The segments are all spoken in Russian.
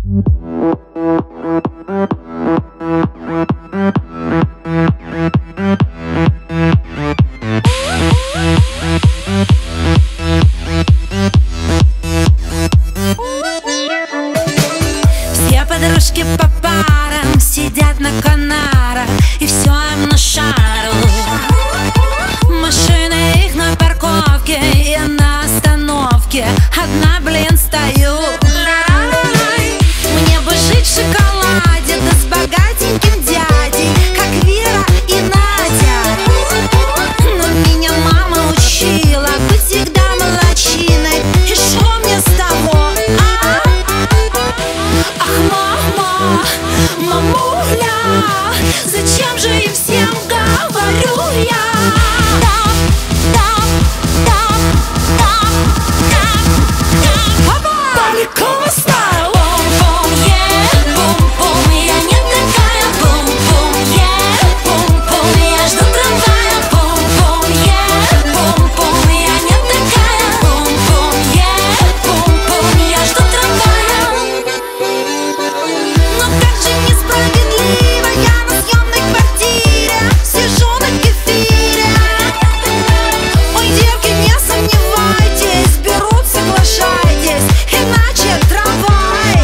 Все подружки по парам сидят на канарах, и все им на шару. Машины их на парковке и на остановке. Одна, блин, стою. Мне бы жить в шоколаде, да с богатеньким дядей, как Вера и Надя. Но меня мама учила быть всегда молодчиной. И шо мне с того? Ах, мама, мамуля, зачем же им всем говорю я? Полякова стайл. Бум-бум, yeah, бум-бум, я не такая. Бум-бум, yeah, бум-бум, я жду трамвая. Бум-бум, yeah, бум-бум, я не такая. Бум-бум, yeah, бум-бум, я жду трамвая. Но как же несправедливо, я на съемной квартире сижу на кефире. Ой, девки, не сомневайтесь, берут, соглашайтесь, иначе трамвай.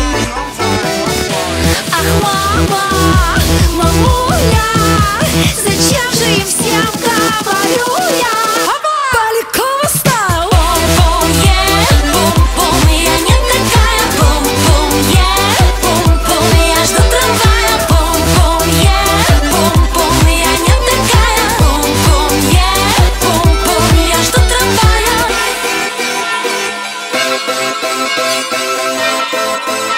Ах, мама, мамуля, зачем же им всем говорю я? Полякова стайл. Бум-бум, yeah, бум-бум, я не такая. Бум-бум, yeah, бум-бум, я жду трамвая. Бум-бум, yeah, бум-бум, я не такая. Бум-бум, yeah, бум-бум, я жду трамвая.